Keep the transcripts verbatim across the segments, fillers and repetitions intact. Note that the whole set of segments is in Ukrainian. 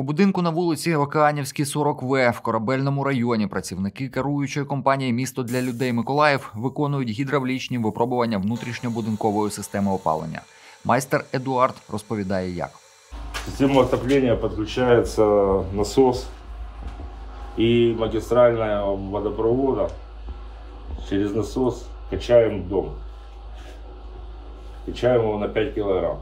У будинку на вулиці Океанівській, сорок В в Корабельному районі працівники керуючої компанії «Місто для людей Миколаїв» виконують гідравлічні випробування внутрішньобудинкової системи опалення. Майстер Едуард розповідає, як. В систему отопления подключается насос и магистральная водопровода. Через насос качаем дом. Качаем его на пять килограмм.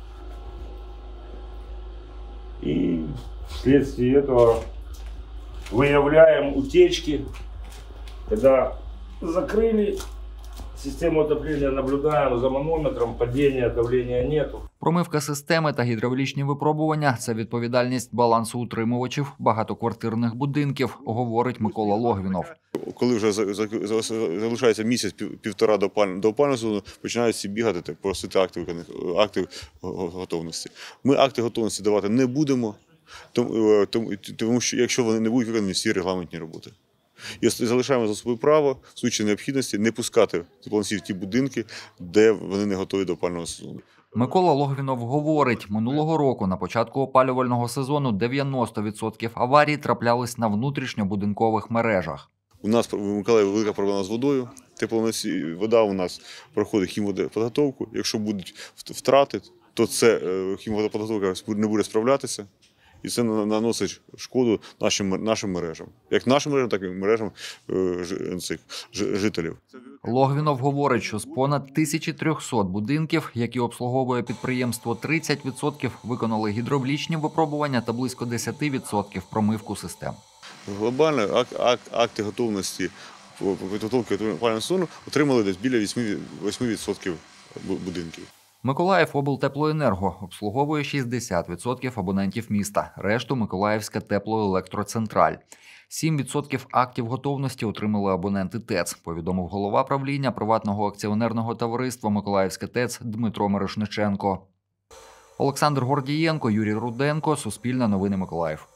И вследствие этого выявляем утечки. Когда закрыли систему отопления, наблюдаем за манометром, падения давления нету. Промивка системи та гідравлічні випробування – це відповідальність балансоутримувачів багатоквартирних будинків, говорить Микола Логвінов. Коли вже залишається місяць-півтора до опалювального сезону, починають всі бігати, просити акти, акти готовності. Ми акти готовності давати не будемо, тому що якщо вони не будуть виконані всі регламентні роботи. І залишаємо за собою право, в случаї необхідності, не пускати теплоносії в ті будинки, де вони не готові до опалювального сезону. Микола Логвінов говорить, минулого року на початку опалювального сезону дев'яносто відсотків аварій траплялись на внутрішньобудинкових мережах. У нас в Миколаєві велика проблема з водою. Теплоносії, вода у нас проходить хімводоподготовку. Якщо будуть втрати, то це хімводоподготовка не буде справлятися. І це наносить шкоду нашим, нашим мережам. Як нашим мережам, так і мережам цих жителів. Логвінов говорить, що з понад тисячі трьохсот будинків, які обслуговує підприємство, тридцять відсотків виконали гідравлічні випробування та близько десять відсотків промивку систем. Глобально ак, ак, акти готовності по підготовці опалювального сезону отримали десь біля восьми відсотків будинків. Миколаїв облтеплоенерго обслуговує шістдесят відсотків абонентів міста, решту – Миколаївська теплоелектроцентраль. сім відсотків актів готовності отримали абоненти ТЕЦ, повідомив голова правління приватного акціонерного товариства «Миколаївська ТЕЦ» Дмитро Мирошниченко. Олександр Гордієнко, Юрій Руденко, Суспільне новини Миколаїв.